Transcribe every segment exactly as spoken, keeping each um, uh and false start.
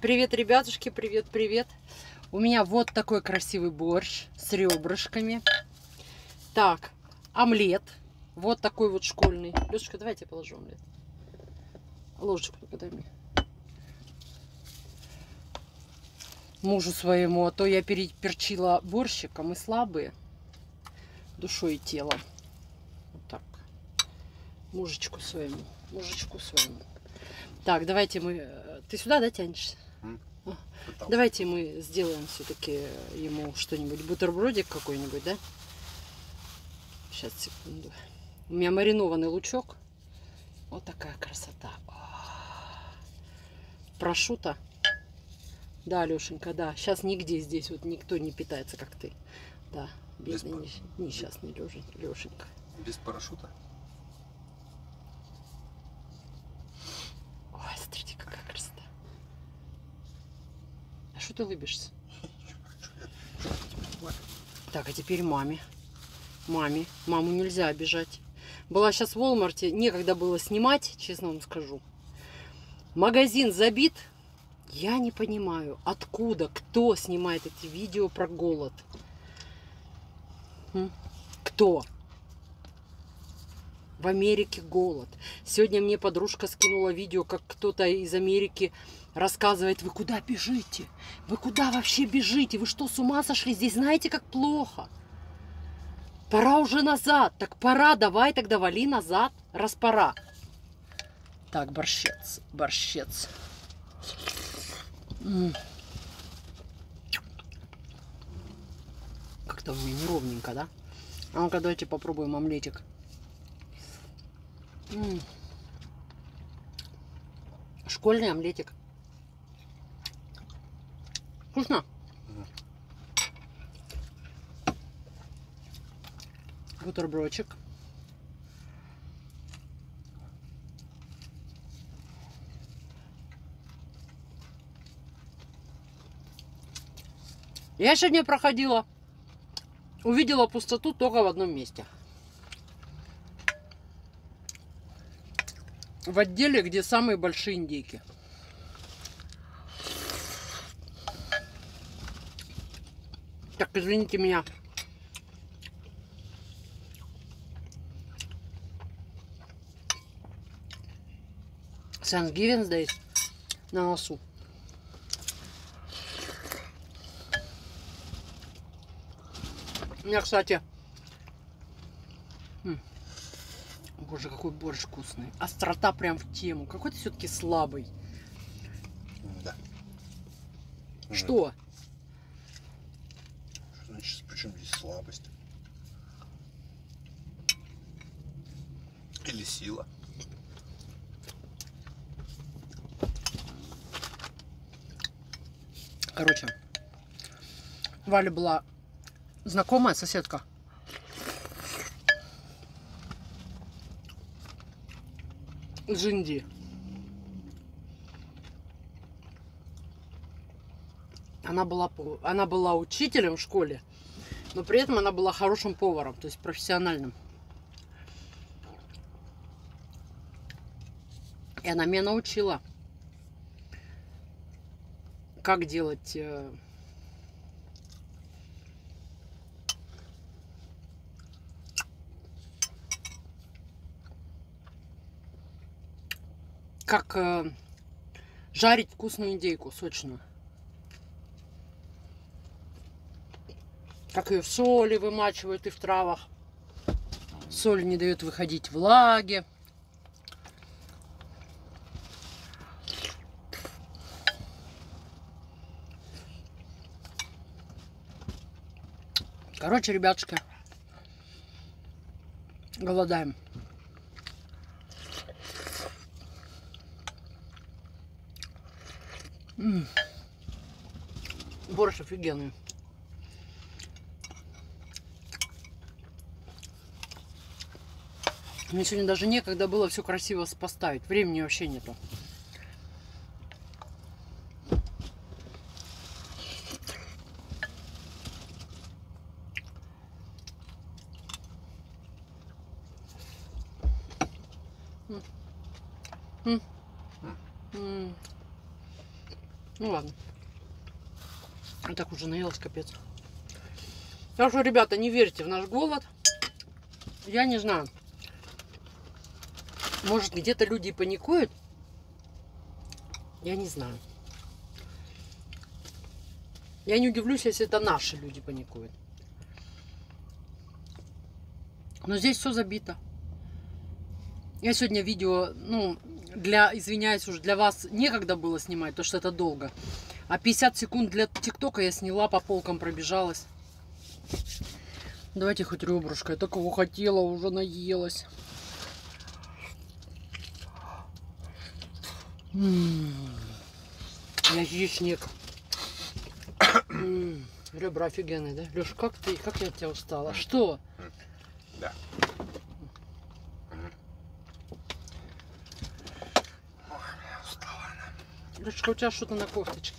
Привет, ребятушки, привет, привет. У меня вот такой красивый борщ с ребрышками. Так, омлет. Вот такой вот школьный. Лешечка, давайте я положу омлет. Ложечку только дай мне. Мужу своему, а то я переперчила борщиком, мы слабые душой и телом. Вот так. Мужичку своему, мужичку своему. Так, давайте мы... Ты сюда, да, тянешься? Mm. Давайте мы сделаем все-таки ему что-нибудь, бутербродик какой-нибудь, да? Сейчас, секунду. У меня маринованный лучок. Вот такая красота. Прошута. Да, Лешенька, да. Сейчас нигде здесь вот никто не питается, как ты. Да, бедный, Без... несчастный Лешенька. Без парашюта? Ой, смотрите, какая красота. А что ты улыбишься? Так, а теперь маме. Маме. Маму нельзя обижать. Была сейчас в Walmart, некогда было снимать, честно вам скажу. Магазин забит. Я не понимаю, откуда, кто снимает эти видео про голод. М? Кто? В Америке голод. Сегодня мне подружка скинула видео, как кто-то из Америки рассказывает: вы куда бежите? Вы куда вообще бежите? Вы что, с ума сошли? Здесь знаете, как плохо? Пора уже назад. Так пора, давай тогда вали назад, раз пора. Так, борщец, борщец. Как-то у меня неровненько, да? А ну-ка, давайте попробуем омлетик. М-м. Школьный омлетик. Вкусно? Бутербродчик. Я сегодня проходила, увидела пустоту только в одном месте. В отделе, где самые большие индейки. Так, извините меня. Thanksgiving здесь на носу. У меня, кстати, м, боже, какой борщ вкусный. Острота прям в тему. Какой ты все-таки слабый. Да. Что? Значит, причем здесь слабость? Или сила? Короче, Валя была знакомая соседка. Из Индии. Она была, она была учителем в школе, но при этом она была хорошим поваром, то есть профессиональным. И она меня научила, как делать как э, жарить вкусную индейку, сочную. Как ее в соли вымачивают и в травах. Соль не дает выходить влаге. Короче, ребятушки, голодаем. М-м. Борщ офигенный. Мне сегодня даже некогда было все красиво поставить. Времени вообще нету. М. М. М. Ну ладно. Я так уже наелась, капец. Так что, ребята, не верьте в наш голод. Я не знаю. Может, где-то люди паникуют? Я не знаю. Я не удивлюсь, если это наши люди паникуют. Но здесь все забито. Я сегодня видео, ну, для, извиняюсь, уже для вас некогда было снимать, потому что это долго. А пятьдесят секунд для ТикТока я сняла, по полкам пробежалась. Давайте хоть ребрышко. Я такого хотела, уже наелась. М-м-м. Яичник. М-м. Ребра офигенные, да? Леш, как ты, как я от тебя устала? Что? Да. Лешка, у тебя что-то на кофточке.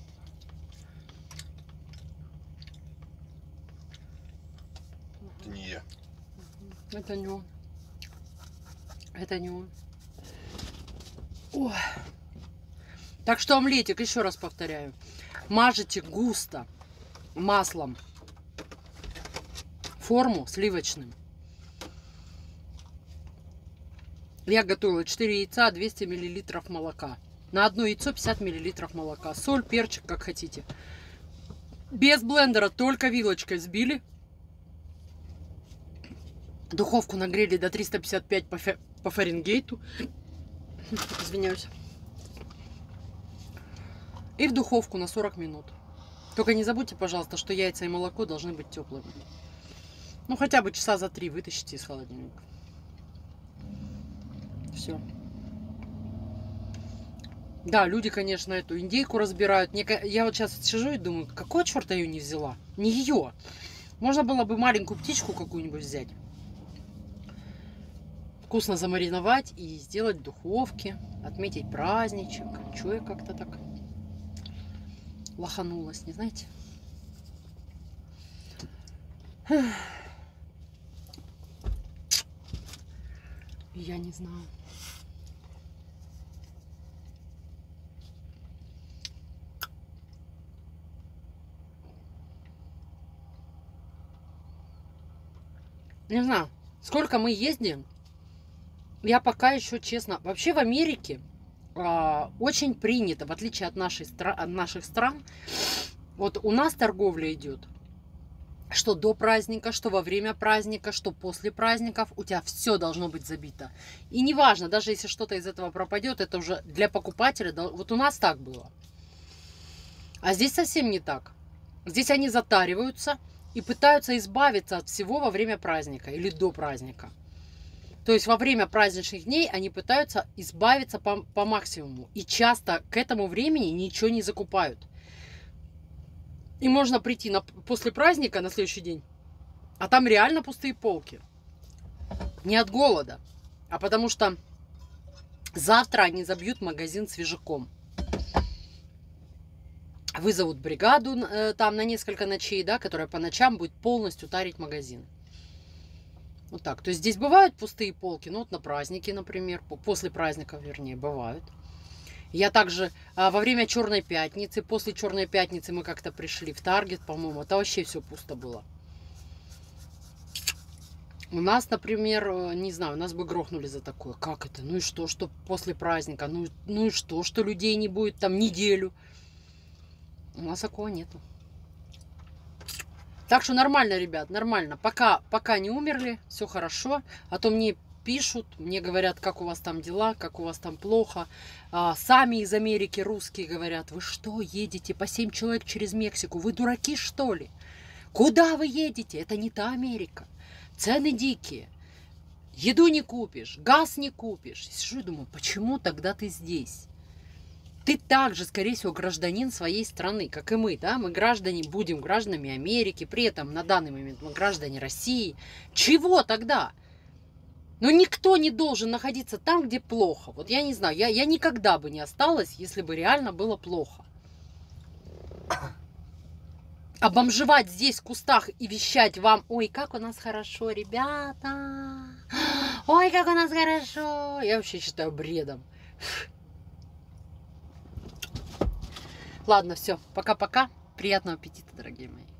Это не я. Это не он. Это не он. Ой. Так что омлетик, еще раз повторяю. Мажете густо маслом форму сливочным. Я готовила четыре яйца, двести миллилитров молока. На одно яйцо пятьдесят миллилитров молока. Соль, перчик, как хотите. Без блендера, только вилочкой взбили. Духовку нагрели до триста пятьдесят пять по, фе по Фаренгейту. Извиняюсь. И в духовку на сорок минут. Только не забудьте, пожалуйста, что яйца и молоко должны быть теплыми. Ну, хотя бы часа за три вытащите из холодильника. Все. Да, люди, конечно, эту индейку разбирают. Я вот сейчас сижу и думаю, какого черта ее не взяла? Не ее. Можно было бы маленькую птичку какую-нибудь взять. Вкусно замариновать и сделать в духовке. Отметить праздничек. Чего я как-то так лоханулась, не знаете? Я не знаю. Не знаю, сколько мы ездим, я пока еще, честно, вообще в Америке а, очень принято, в отличие от, нашей, от наших стран, вот у нас торговля идет, что до праздника, что во время праздника, что после праздников, у тебя все должно быть забито. И неважно, даже если что-то из этого пропадет, это уже для покупателя, вот у нас так было. А здесь совсем не так. Здесь они затариваются и пытаются избавиться от всего во время праздника или до праздника. То есть во время праздничных дней они пытаются избавиться по, по максимуму. И часто к этому времени ничего не закупают. И можно прийти на, после праздника на следующий день, а там реально пустые полки. Не от голода, а потому что завтра они забьют магазин свежаком. Вызовут бригаду э, там на несколько ночей, да, которая по ночам будет полностью тарить магазин. Вот так. То есть здесь бывают пустые полки, ну вот на праздники, например, после праздников, вернее, бывают. Я также а, во время Черной пятницы, после Черной пятницы мы как-то пришли в Таргет, по-моему, это вообще все пусто было. У нас, например, не знаю, нас бы грохнули за такое. Как это? Ну и что, что после праздника? Ну, ну и что, что людей не будет там неделю? У нас такого нету. Так что нормально, ребят, нормально. Пока, пока не умерли, все хорошо. А то мне пишут, мне говорят, как у вас там дела, как у вас там плохо. А, сами из Америки русские говорят, вы что, едете по семь человек через Мексику? Вы дураки, что ли? Куда вы едете? Это не та Америка. Цены дикие. Еду не купишь, газ не купишь. Сижу и думаю, почему тогда ты здесь? Ты также, скорее всего, гражданин своей страны, как и мы, да? Мы граждане, будем гражданами Америки, при этом на данный момент мы граждане России. Чего тогда? Но никто не должен находиться там, где плохо. Вот я не знаю, я, я никогда бы не осталась, если бы реально было плохо. А бомжевать здесь в кустах и вещать вам, ой, как у нас хорошо, ребята, ой, как у нас хорошо, я вообще считаю бредом. Ладно, все, пока-пока. Приятного аппетита, дорогие мои.